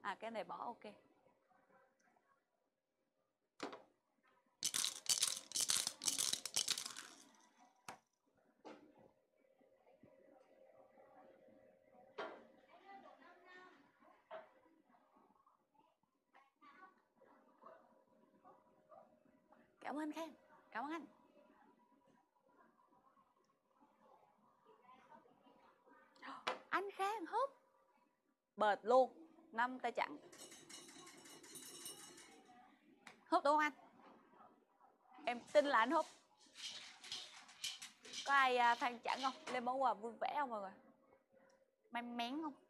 À cái này bỏ ok. Cảm ơn Khang. Cảm ơn anh. Anh Khang húp bệt luôn, 5 tay chặn. Húp đúng không anh? Em tin là anh húp. Có ai than chặn không? Lên món quà vui vẻ không mọi người? May mắn không?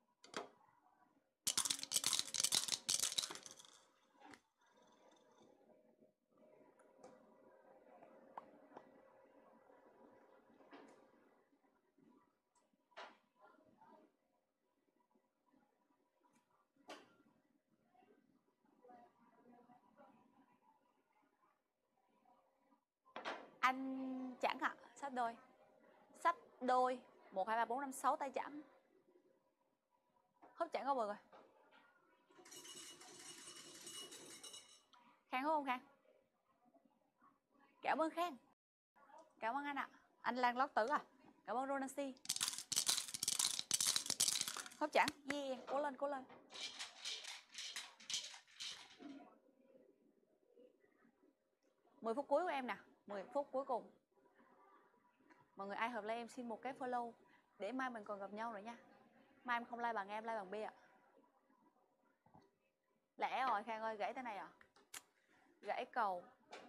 Anh chẵn ạ, sách đôi. Sách đôi 1, 2, 3, 4, 5, 6 tay chẵn. Húp chẵn không mọi người? Khang húp không Khang? Cảm ơn Khang. Cảm ơn anh ạ. Anh Lan Lót Tử à? Cảm ơn Ronasi. Húp chẵn. Yeah, cố lên, cố lên. Mười phút cuối của em nè, 10 phút cuối cùng. Mọi người ai hợp like em xin một cái follow để mai mình còn gặp nhau rồi nha. Mai em không like bằng em like bằng bia ạ. Lẽ rồi Khang ơi, gãy thế này à? Gãy cầu.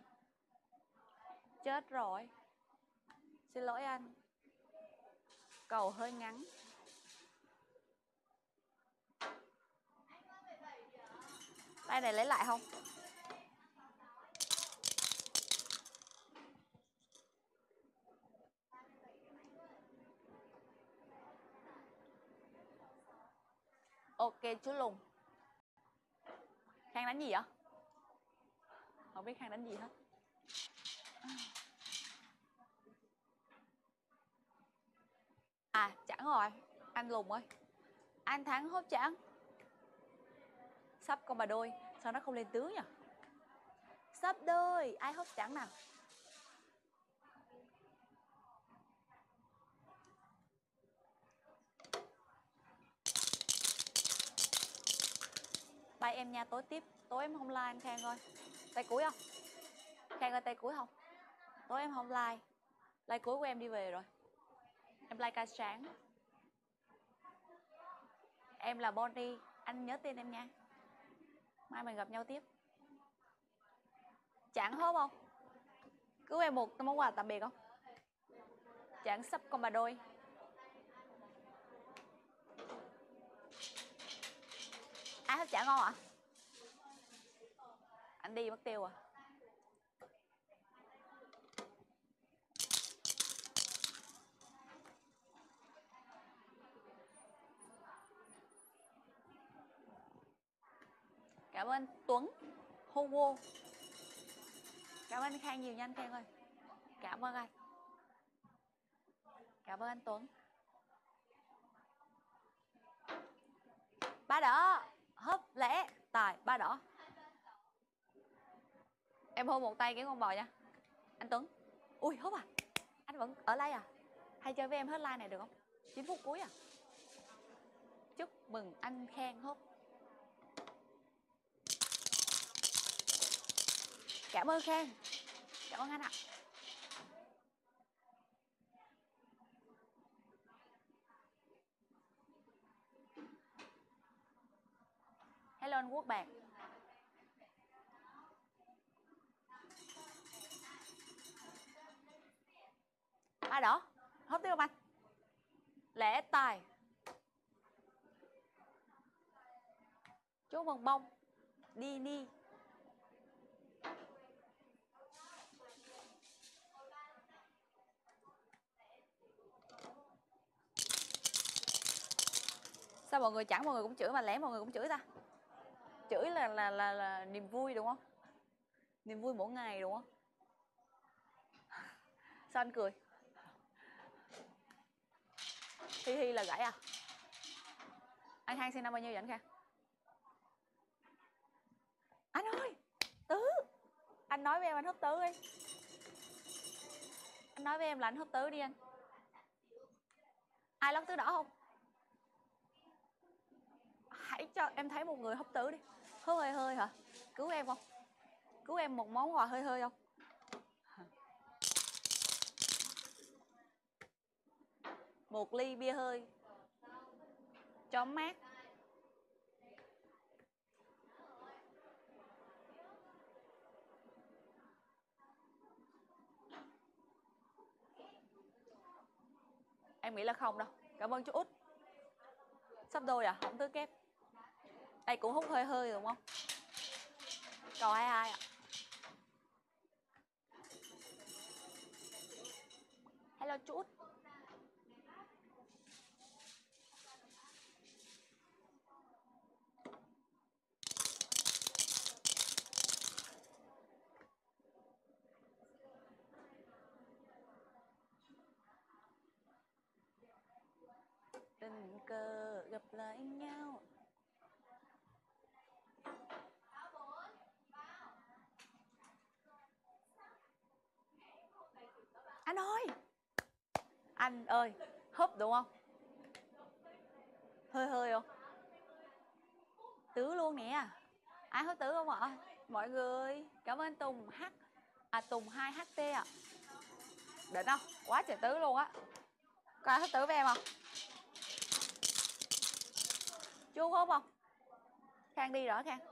Chết rồi. Xin lỗi anh. Cầu hơi ngắn. Tay này lấy lại không? Ok chú Lùng. Khang đánh gì vậy? Không biết Khang đánh gì hết. À chẳng rồi. Anh Lùng ơi, anh thắng hốt chẳng. Sắp con bà đôi. Sao nó không lên tướng nhỉ? Sắp đôi. Ai hốt chẳng nào? Bye em nha, tối tiếp. Tối em không like anh Khang ơi. Tay cuối không? Khang ơi tay cuối không? Tối em không like. Like cuối của em đi về rồi. Em like ca sáng. Em là Bonnie. Anh nhớ tên em nha. Mai mình gặp nhau tiếp. Chẳng hốt không? Cứu em một món quà tạm biệt không? Chẳng sắp con bà đôi. Ai hết chả ngon ạ? Anh đi mất tiêu à? Cảm ơn Tuấn Hugo. Cảm ơn Khang nhiều nha anh Khang ơi. Cảm ơn anh. Cảm ơn anh Tuấn. Ba đỏ. Hấp lẽ tài ba đỏ. Em hôn một tay cái con bò nha anh Tuấn. Ui húp à? Anh vẫn ở like à? Hay chơi với em hết like này được không? 9 phút cuối à? Chúc mừng anh Khang húp. Cảm ơn Khang. Cảm ơn anh ạ. Hello anh Quốc Bạc. Ba đỏ. Húp tiếp không anh? Lẽ tài. Chú mừng bông. Đi đi. Sao mọi người chẳng mọi người cũng chửi mà lẽ mọi người cũng chửi ta? Chửi là niềm vui đúng không? Niềm vui mỗi ngày đúng không? Sao anh cười? Hi hi là gãy à? Anh Khang sinh năm bao nhiêu vậy anh Khang? Anh nói với em anh húp tứ đi. Anh nói với em là anh húp tứ đi anh. Ai lắc tứ đỏ không? Hãy cho em thấy một người húp tứ đi. Húp hơi hơi hả? Cứu em không? Cứu em một món quà hơi hơi không? Một ly bia hơi cho mát. Em nghĩ là không đâu. Cảm ơn chú Út. Sắp đôi à? Không tứ kép. Đây cũng hút hơi hơi đúng không? Cầu 22 ạ. Hello chú Út. Tình cờ gặp lại nhau. Anh ơi, húp đúng không? Hơi hơi không? Tứ luôn nè. Ai húp tứ không ạ? Mọi người, cảm ơn Tùng H. Tùng 2HT ạ. Đỉnh không? Quá trời tứ luôn á. Có ai húp tứ với em không? Chú húp không? Khang đi rõ Khang.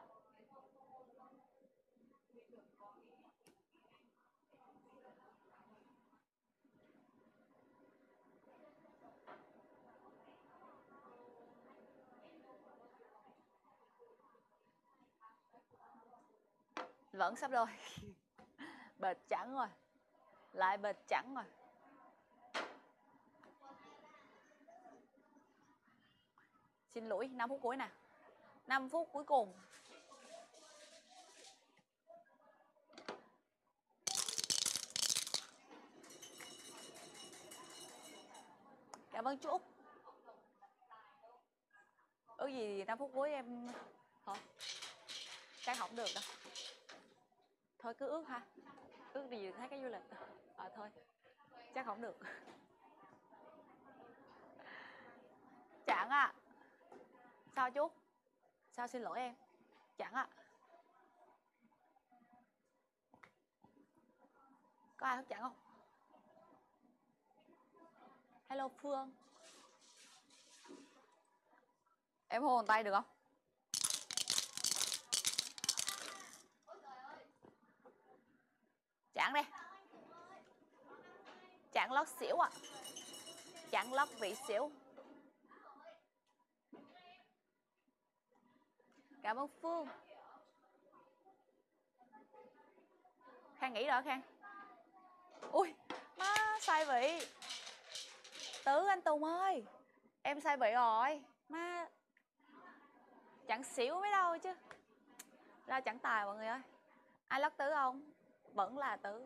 Vẫn sắp đôi. Bệt trắng rồi. Lại bệt trắng rồi. Xin lỗi, 5 phút cuối nè. 5 phút cuối cùng. Cảm ơn chú Út. Ước gì 5 phút cuối em... Thôi, chắc không được đâu. Thôi cứ ước ha. Ước gì thấy cái du lịch. Thôi, chắc không được. Chẳng ạ. Sao chú? Sao xin lỗi em? Chẳng ạ. Có ai hấp chẳng không? Hello Phương. Em hôn tay được không? Chẳng đây. Chẳng lót xỉu ạ. Chẳng lót vị xỉu. Cảm ơn Phương. Khang nghĩ rồi Khang. Ui, má sai vị. Tứ anh Tùng ơi. Em sai vị rồi. Má chẳng xỉu mấy đâu chứ. Ra chẳng tài mọi người ơi. Ai lót tứ không? Vẫn là tứ.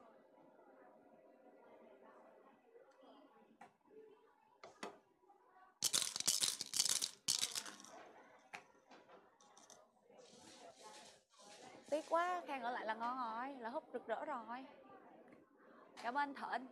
Tiếc quá, Khang ở lại là ngon rồi. Là húp rực rỡ rồi. Cảm ơn Thịnh.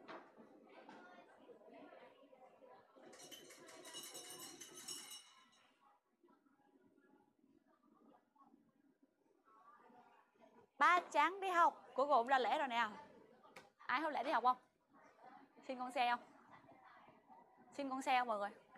Ba trắng đi học. Cuối cùng ra lễ rồi nè. Ai hút lễ đi học không? Xin con xe không? Xin con xe không mọi người?